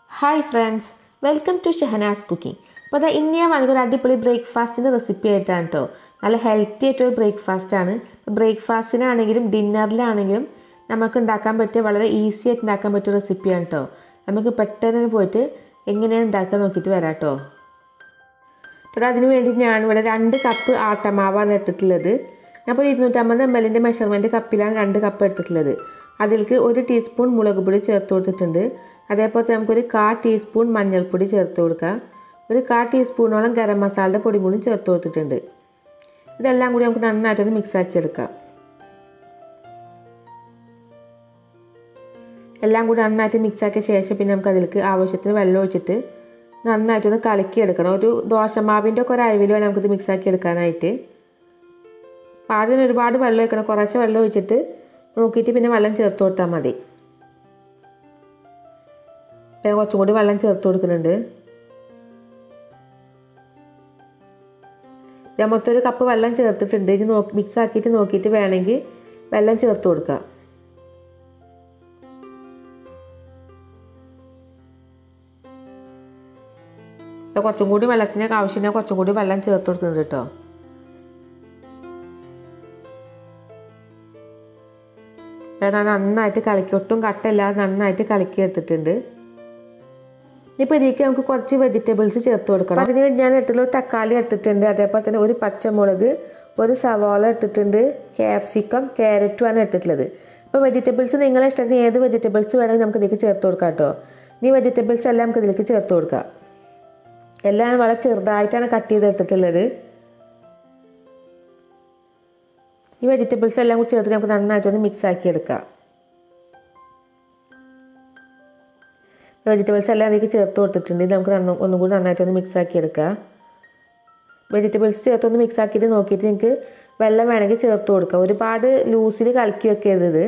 Hi friends, welcome to Shahana's Cooking. അപ്പോൾ ദാ ഇന്ന് ഞാൻ വന്നിട്ട് അടിപൊളി ബ്രേക്ക്ഫാസ്റ്റിൻ്റെ റെസിപ്പി ആയിട്ടാണ് കേട്ടോ. നല്ല ഹെൽത്തി ആയിട്ടൊരു ബ്രേക്ക്ഫാസ്റ്റാണ്. ബ്രേക്ക്ഫാസ്റ്റിനാണെങ്കിലും ഡിന്നറിലാണെങ്കിലും നമുക്ക് ഉണ്ടാക്കാൻ പറ്റിയ വളരെ ഈസി ആയിട്ട് ഉണ്ടാക്കാൻ പറ്റിയ റെസിപ്പിയാണ് കേട്ടോ. നമുക്ക് പെട്ടെന്ന് പോയിട്ട് എങ്ങനെയാണ് ഉണ്ടാക്കാൻ നോക്കിയിട്ട് വരാം കേട്ടോ. അപ്പോൾ അതിന് വേണ്ടി ഞാനിവിടെ 2 കപ്പ് ആട്ടമാവാണ് എടുത്തിട്ടുള്ളത്. അപ്പോൾ 250 ml മെഷർമെൻറ്റ് കപ്പിലാണ് 2 കപ്പ് എടുത്തിട്ടുള്ളത്. അതിലേക്ക് 1 ടീസ്പൂൺ മുളക് പൊടി ചേർത്ത് കൊടുത്തിട്ടുണ്ട്. അതേപോലെ നമുക്കൊരു 1/4 ടീസ്പൂൺ മഞ്ഞൾപ്പൊടി ചേർത്ത് കൊടുക്കുക. ഒരു 1/4 ടീസ്പൂണോളം ഗരം മസാലയുടെ പൊടി കൂടി ചേർത്ത് കൊടുത്തിട്ടുണ്ട്. ഇതെല്ലാം കൂടി നമുക്ക് നന്നായിട്ടൊന്ന് മിക്സാക്കി എടുക്കാം. എല്ലാം കൂടി നന്നായിട്ട് മിക്സാക്കിയ ശേഷം പിന്നെ നമുക്ക് അതിലേക്ക് ആവശ്യത്തിന് വെള്ളം ഒഴിച്ചിട്ട് നന്നായിട്ടൊന്ന് കലക്കിയെടുക്കണം. ഒരു ദോശമാവിൻ്റെ ഒക്കെ ഒരു അളവിൽ വേണം നമുക്കിത് മിക്സാക്കി എടുക്കാനായിട്ട്. അപ്പോൾ ആദ്യം ഒരുപാട് വെള്ളം ഒഴിക്കണം. കുറച്ച് വെള്ളം ഒഴിച്ചിട്ട് നോക്കിയിട്ട് പിന്നെ വെള്ളം ചേർത്ത് കൊടുത്താൽ മതി. ഞാൻ കുറച്ചും കൂടി വെള്ളം ചേർത്ത് കൊടുക്കുന്നുണ്ട്. ഞാൻ മൊത്തം 1 കപ്പ് വെള്ളം ചേർത്തിട്ടുണ്ട്. ഇത് മിക്സ് ആക്കിയിട്ട് നോക്കിയിട്ട് വേണമെങ്കിൽ വെള്ളം ചേർത്ത് കൊടുക്കുക. കുറച്ചും കൂടി വെള്ളത്തിനൊക്കെ ആവശ്യത്തിന് കുറച്ചും കൂടി വെള്ളം ചേർത്ത് കൊടുക്കുന്നുണ്ട് കേട്ടോ. നന്നായിട്ട് കലക്കി, ഒട്ടും കട്ടയില്ലാതെ നന്നായിട്ട് കലക്കി എടുത്തിട്ടുണ്ട്. ഇപ്പോൾ ഇതിലേക്ക് നമുക്ക് കുറച്ച് വെജിറ്റബിൾസ് ചേർത്ത് കൊടുക്കണം. അതിന് വേണ്ടി ഞാൻ എടുത്തിട്ടുള്ള ഒരു തക്കാളി എടുത്തിട്ടുണ്ട്. അതേപോലെ തന്നെ 1 പച്ചമുളക്, 1 സവാള എടുത്തിട്ടുണ്ട്, ക്യാപ്സിക്കം, ക്യാരറ്റുമാണ് എടുത്തിട്ടുള്ളത്. അപ്പോൾ വെജിറ്റബിൾസ് നിങ്ങളെ ഇഷ്ടത്തിന് ഏത് വെജിറ്റബിൾസ് വേണമെങ്കിൽ നമുക്ക് ഇതിലേക്ക് ചേർത്ത് കൊടുക്കാം കേട്ടോ. ഈ വെജിറ്റബിൾസ് എല്ലാം നമുക്ക് ഇതിലേക്ക് ചേർത്ത് കൊടുക്കാം. എല്ലാം വളരെ ചെറുതായിട്ടാണ് കട്ട് ചെയ്തെടുത്തിട്ടുള്ളത്. ഈ വെജിറ്റബിൾസ് എല്ലാം കൂടി ചേർത്ത് നമുക്ക് നന്നായിട്ടൊന്ന് മിക്സ് ആക്കി എടുക്കാം. വെജിറ്റബിൾസ് എല്ലാം അതിലേക്ക് ചേർത്ത് കൊടുത്തിട്ടുണ്ട്. നമുക്ക് ഒന്നും കൂടി നന്നായിട്ടൊന്ന് മിക്സ് ആക്കി എടുക്കാം. വെജിറ്റബിൾസ് ചേർത്തൊന്ന് മിക്സ് ആക്കിയിട്ട് നോക്കിയിട്ട് നിങ്ങൾക്ക് വെള്ളം വേണമെങ്കിൽ ചേർത്ത് കൊടുക്കാം. ഒരുപാട് ലൂസിൽ കലക്കി വെക്കരുത്.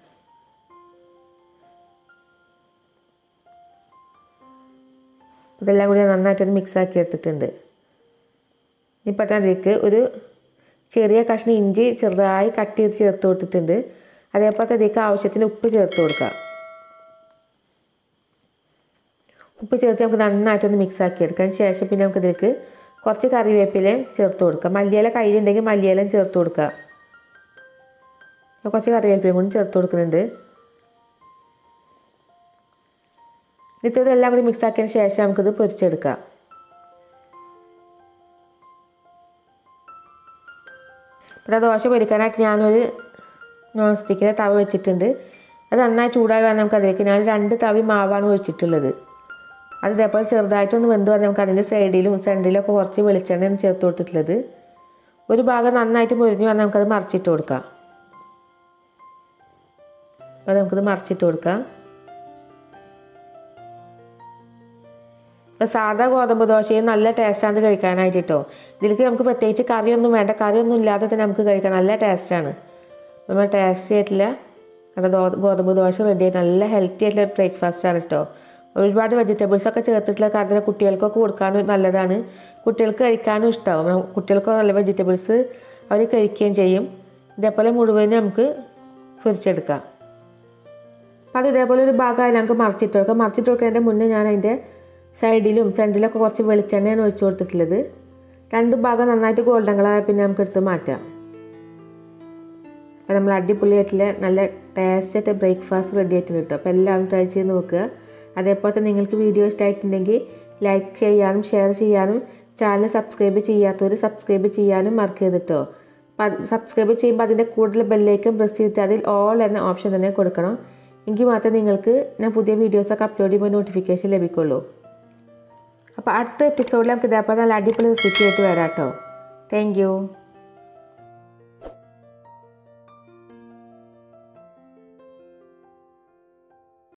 ഇതെല്ലാം കൂടി നന്നായിട്ടൊന്ന് മിക്സ് ആക്കി എടുത്തിട്ടുണ്ട്. ഇപ്പം അതിലേക്ക് ഒരു ചെറിയ കഷ്ണം ഇഞ്ചി ചെറുതായി കട്ട് ചെയ്ത് ചേർത്ത് കൊടുത്തിട്ടുണ്ട്. അതേപോലെ അതിലേക്ക് ആവശ്യത്തിന് ഉപ്പ് ചേർത്ത് കൊടുക്കുക. ഉപ്പ് ചേർത്ത് നമുക്ക് നന്നായിട്ടൊന്ന് മിക്സ് ആക്കി എടുക്കാം. ശേഷം പിന്നെ നമുക്ക് ഇതിലേക്ക് കുറച്ച് കറിവേപ്പിലയും ചേർത്ത് കൊടുക്കാം. മല്ലിയില കയ്യിലുണ്ടെങ്കിൽ മല്ലിയിലയും ചേർത്ത് കൊടുക്കുക. കുറച്ച് കറിവേപ്പിലയും കൂടി ചേർത്ത് കൊടുക്കുന്നുണ്ട്. ഇതെല്ലാം കൂടി മിക്സ് ആക്കിയതിന് ശേഷം നമുക്കിത് പൊരിച്ചെടുക്കാം. അപ്പോൾ ദോശ പൊരിക്കാനായിട്ട് ഞാനൊരു നോൺ സ്റ്റിക്കിൻ്റെ തവ വെച്ചിട്ടുണ്ട്. അത് നന്നായി ചൂടായി വന്നാൽ നമുക്ക് അതിലേക്ക് ഞാൻ 2 തവി മാവാണ് ഒഴിച്ചിട്ടുള്ളത്. അത് ഇതേപോലെ ചെറുതായിട്ടൊന്ന് വെന്ത് വന്നാൽ നമുക്ക് അതിൻ്റെ സൈഡിലും സെൻറ്ററിലൊക്കെ കുറച്ച് വെളിച്ചെണ്ണയാണ് ചേർത്ത് കൊടുത്തിട്ടുള്ളത്. ഒരു ഭാഗം നന്നായിട്ട് മുരിഞ്ഞ് വന്നാൽ നമുക്കത് മറിച്ചിട്ട് കൊടുക്കാം. അപ്പോൾ നമുക്കിത് മറിച്ചിട്ട് കൊടുക്കാം. അപ്പോൾ സാധാ ഗോതമ്പ് ദോശയും നല്ല ടേസ്റ്റാണ് കഴിക്കാനായിട്ട് കേട്ടോ. ഇതിലേക്ക് നമുക്ക് പ്രത്യേകിച്ച് കറിയൊന്നും വേണ്ട. കറിയൊന്നും ഇല്ലാതെ തന്നെ നമുക്ക് കഴിക്കാം. നല്ല ടേസ്റ്റാണ്. നമ്മൾ ടേസ്റ്റി ആയിട്ടില്ല ഗോതമ്പ് ദോശ റെഡി ആയിട്ട് നല്ല ഹെൽത്തി ആയിട്ടുള്ള ബ്രേക്ക്ഫാസ്റ്റാണ് കേട്ടോ. ഒരുപാട് വെജിറ്റബിൾസൊക്കെ ചേർത്തിട്ടുള്ള കാരണം കുട്ടികൾക്കൊക്കെ കൊടുക്കാനും നല്ലതാണ്. കുട്ടികൾക്ക് കഴിക്കാനും ഇഷ്ടമാവും. കുട്ടികൾക്ക് നല്ല വെജിറ്റബിൾസ് അവർ കഴിക്കുകയും ചെയ്യും. ഇതേപോലെ മുഴുവനും നമുക്ക് പൊരിച്ചെടുക്കാം. അപ്പോൾ അത് ഇതേപോലെ ഒരു ഭാഗമായി നമുക്ക് മറിച്ചിട്ട് കൊടുക്കാം. മറിച്ചിട്ട് കൊടുക്കുന്നതിൻ്റെ മുന്നേ ഞാൻ അതിൻ്റെ സൈഡിലും സെൻറ്ററിലൊക്കെ കുറച്ച് വെളിച്ചെണ്ണയാണ് ഒഴിച്ച് കൊടുത്തിട്ടുള്ളത്. 2 ഭാഗം നന്നായിട്ട് ഗോൾഡൻ കളറായി പിന്നെ നമുക്ക് എടുത്ത് മാറ്റാം. അപ്പോൾ നമ്മൾ അടിപൊളിയായിട്ടുള്ള നല്ല ടേസ്റ്റായിട്ട് ബ്രേക്ക്ഫാസ്റ്റ് റെഡി ആയിട്ടുണ്ട് കേട്ടോ. അപ്പോൾ എല്ലാവരും ട്രൈ ചെയ്ത് നോക്കുക. അതേപോലെ തന്നെ നിങ്ങൾക്ക് വീഡിയോ ഇഷ്ടമായിട്ടുണ്ടെങ്കിൽ ലൈക്ക് ചെയ്യാനും ഷെയർ ചെയ്യാനും ചാനൽ സബ്സ്ക്രൈബ് ചെയ്യാത്തവർ സബ്സ്ക്രൈബ് ചെയ്യാനും മറക്കരുത് കേട്ടോ. സബ്സ്ക്രൈബ് ചെയ്യുമ്പോൾ അതിൻ്റെ കൂടുതൽ ബെല്ലൈക്കൺ പ്രസ് ചെയ്തിട്ട് അതിൽ ഓൾ എന്ന ഓപ്ഷൻ തന്നെ കൊടുക്കണം. എങ്കിൽ മാത്രമേ നിങ്ങൾക്ക് ഞാൻ പുതിയ വീഡിയോസൊക്കെ അപ്ലോഡ് ചെയ്യുമ്പോൾ നോട്ടിഫിക്കേഷൻ ലഭിക്കുള്ളൂ. അപ്പോൾ അടുത്ത എപ്പിസോഡിൽ നമുക്ക് ഇതേപോലെ നല്ല അടിപൊളി റെസിപ്പി ആയിട്ട് വരാം കേട്ടോ. Thank U.